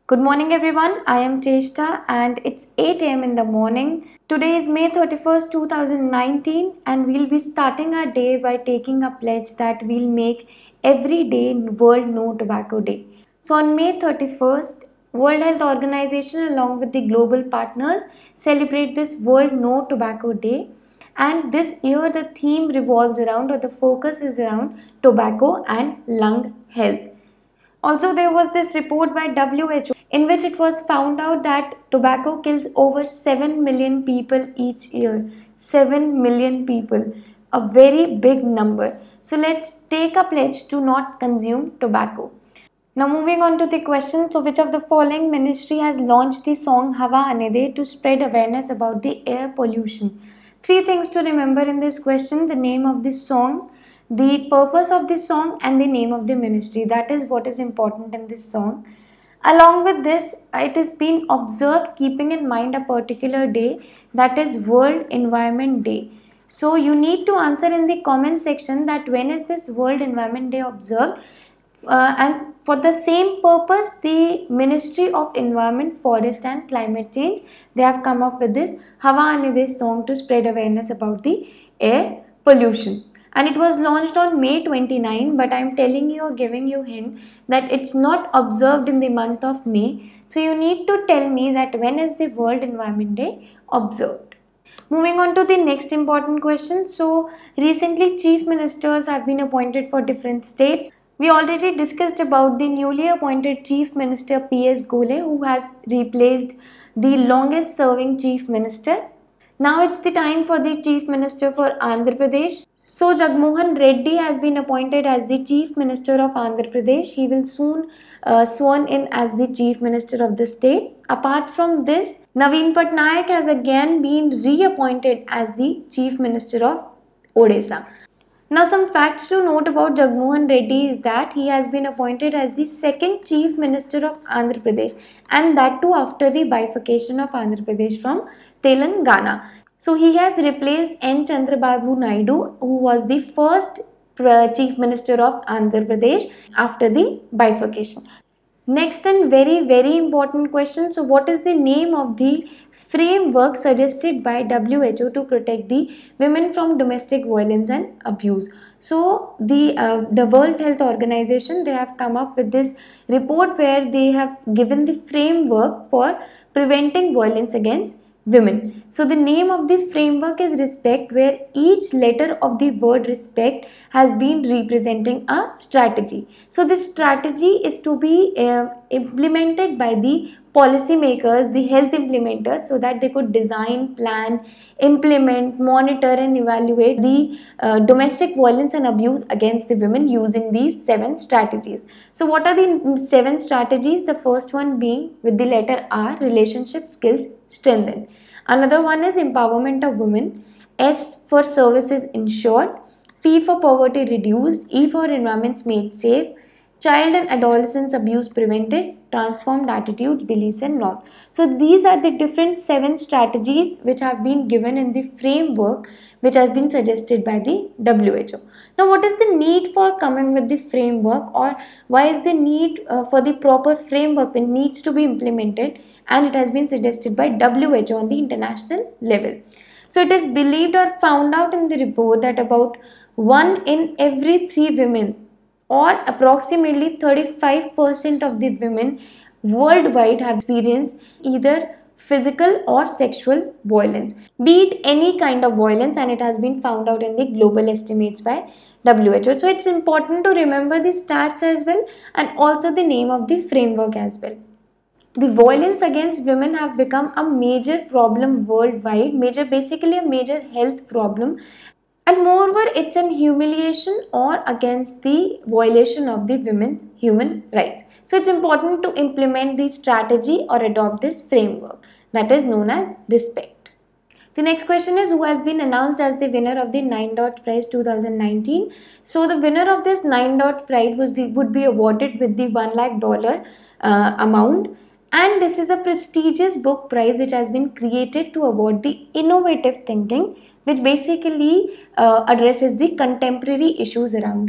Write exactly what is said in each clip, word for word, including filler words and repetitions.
Good morning everyone, I am Cheshta and it's eight a m in the morning. Today is May thirty-first, two thousand nineteen and we'll be starting our day by taking a pledge that we'll make every day World No Tobacco Day. So on May thirty-first, World Health Organization along with the global partners celebrate this World No Tobacco Day. And this year the theme revolves around or the focus is around tobacco and lung health. Also, there was this report by W H O in which it was found out that tobacco kills over seven million people each year. seven million people, a very big number. So let's take a pledge to not consume tobacco. Now moving on to the question, so which of the following ministry has launched the song Hawa Aane De to spread awareness about the air pollution? Three things to remember in this question: the name of the song, the purpose of the song and the name of the ministry. That is what is important in this song. Along with this, it is being observed keeping in mind a particular day, that is World Environment Day. So you need to answer in the comment section that when is this World Environment Day observed, uh, and for the same purpose the Ministry of Environment, Forest and Climate Change, they have come up with this Hawa Aane De song to spread awareness about the air pollution. And it was launched on May twenty-ninth, but I am telling you or giving you hint that it's not observed in the month of May. So you need to tell me that when is the World Environment Day observed. Moving on to the next important question. So recently chief ministers have been appointed for different states. We already discussed about the newly appointed Chief Minister P S Gole, who has replaced the longest serving Chief Minister. Now it's the time for the Chief Minister for Andhra Pradesh. So Jagmohan Reddy has been appointed as the Chief Minister of Andhra Pradesh. He will soon uh, sworn in as the Chief Minister of the state. Apart from this, Naveen Patnaik has again been reappointed as the Chief Minister of Odisha. Now some facts to note about Jagmohan Reddy is that he has been appointed as the second Chief Minister of Andhra Pradesh, and that too after the bifurcation of Andhra Pradesh from Telangana. So he has replaced N. Chandrababu Naidu, who was the first Chief Minister of Andhra Pradesh after the bifurcation. Next and very very important question. So what is the name of the framework suggested by W H O to protect the women from domestic violence and abuse? So the uh, the World Health Organization, they have come up with this report where they have given the framework for preventing violence against women. So the name of the framework is RESPECT, where each letter of the word respect has been representing a strategy. So this strategy is to be uh, implemented by the policymakers, the health implementers, so that they could design, plan, implement, monitor and evaluate the uh, domestic violence and abuse against the women using these seven strategies. So what are the seven strategies? The first one being with the letter R, relationship skills strengthened. Another one is empowerment of women. S for services ensured. P for poverty reduced. E for environments made safe. Child and adolescence abuse prevented. Transformed attitudes, beliefs and norms. So these are the different seven strategies which have been given in the framework which has been suggested by the W H O. Now what is the need for coming with the framework, or why is the need uh, for the proper framework it needs to be implemented, and it has been suggested by W H O on the international level. So it is believed or found out in the report that about one in every three women, or approximately thirty-five percent of the women worldwide, have experienced either physical or sexual violence, be it any kind of violence, and it has been found out in the global estimates by W H O. So it's important to remember the stats as well, and also the name of the framework as well. The violence against women have become a major problem worldwide, major basically a major health problem. And moreover, it's an humiliation or against the violation of the women's human rights. So it's important to implement the strategy or adopt this framework that is known as RESPECT. The next question is, who has been announced as the winner of the Nine Dot Prize two thousand nineteen? So the winner of this Nine Dot Prize was be, would be awarded with the one lakh dollar uh, amount. And this is a prestigious book prize which has been created to award the innovative thinking, which basically uh, addresses the contemporary issues around the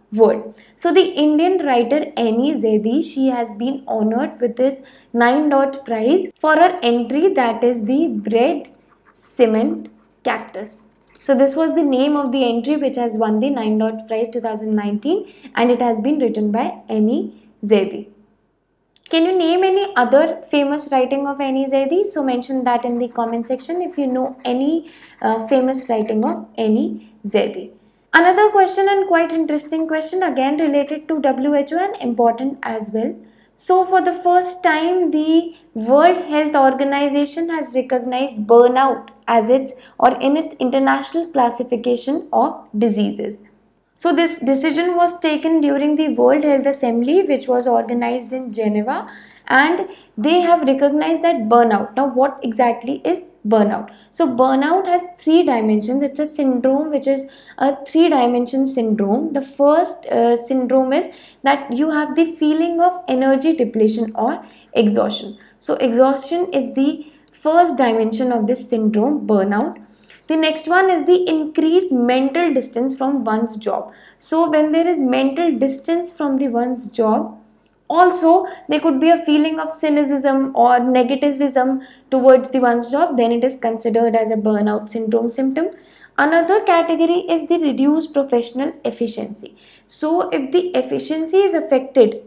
world. So the Indian writer Annie Zaidi, she has been honored with this Nine Dot Prize for her entry that is the Bread Cement Cactus. So this was the name of the entry which has won the Nine Dot Prize two thousand nineteen, and it has been written by Annie Zaidi. Can you name any other famous writing of Annie Zaidi? So mention that in the comment section if you know any uh, famous writing of Annie Zaidi. Another question, and quite interesting question, again related to W H O and important as well. So for the first time, the World Health Organization has recognized burnout as its or in its international classification of diseases. So this decision was taken during the World Health Assembly, which was organized in Geneva, and they have recognized that burnout. Now what exactly is burnout? So burnout has three dimensions. It's a syndrome which is a three dimension syndrome. The first uh, syndrome is that you have the feeling of energy depletion or exhaustion. So exhaustion is the first dimension of this syndrome, burnout. The next one is the increased mental distance from one's job. So when there is mental distance from the one's job, also there could be a feeling of cynicism or negativism towards the one's job, then it is considered as a burnout syndrome symptom. Another category is the reduced professional efficiency. So if the efficiency is affected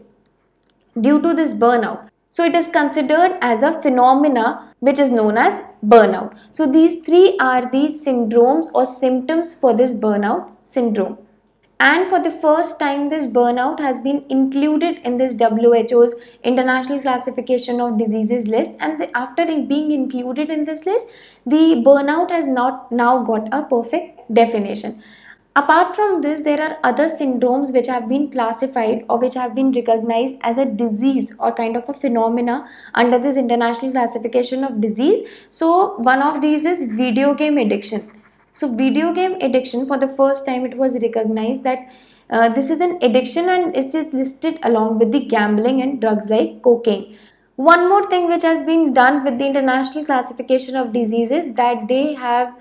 due to this burnout, so it is considered as a phenomena which is known as burnout. So these three are the syndromes or symptoms for this burnout syndrome. And for the first time, this burnout has been included in this W H O's International Classification of Diseases list, and the, after it being included in this list, the burnout has not now got a perfect definition. Apart from this, there are other syndromes which have been classified or which have been recognized as a disease or kind of a phenomena under this International Classification of Disease. So one of these is video game addiction. So video game addiction, for the first time it was recognized that uh, this is an addiction and it is listed along with the gambling and drugs like cocaine. One more thing which has been done with the International Classification of Diseases, that they have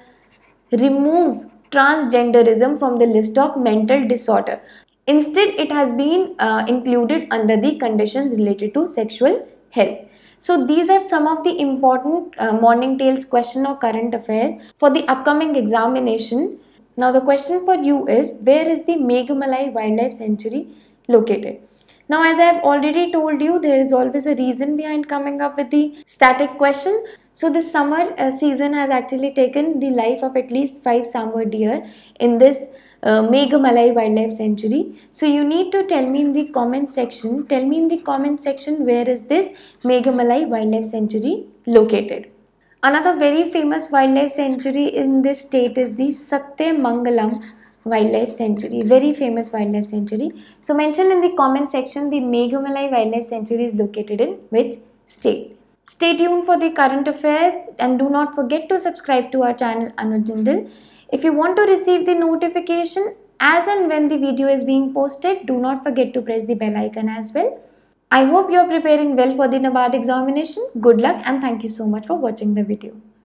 removed transgenderism from the list of mental disorder. Instead, it has been uh, included under the conditions related to sexual health. So these are some of the important uh, Morning Tales question or current affairs for the upcoming examination. Now the question for you is, where is the Meghamalai Wildlife Sanctuary located? Now, as I have already told you, there is always a reason behind coming up with the static question. So this summer uh, season has actually taken the life of at least five sambar deer in this uh, Meghamalai Wildlife Sanctuary. So you need to tell me in the comment section, tell me in the comment section where is this Meghamalai Wildlife Sanctuary located. Another very famous wildlife sanctuary in this state is the Satyamangalam Wildlife Sanctuary, very famous wildlife sanctuary. So mention in the comment section the Meghamalai Wildlife Sanctuary is located in which state. Stay tuned for the current affairs and do not forget to subscribe to our channel Anuj Jindal. If you want to receive the notification as and when the video is being posted, do not forget to press the bell icon as well. I hope you are preparing well for the NABARD examination. Good luck and thank you so much for watching the video.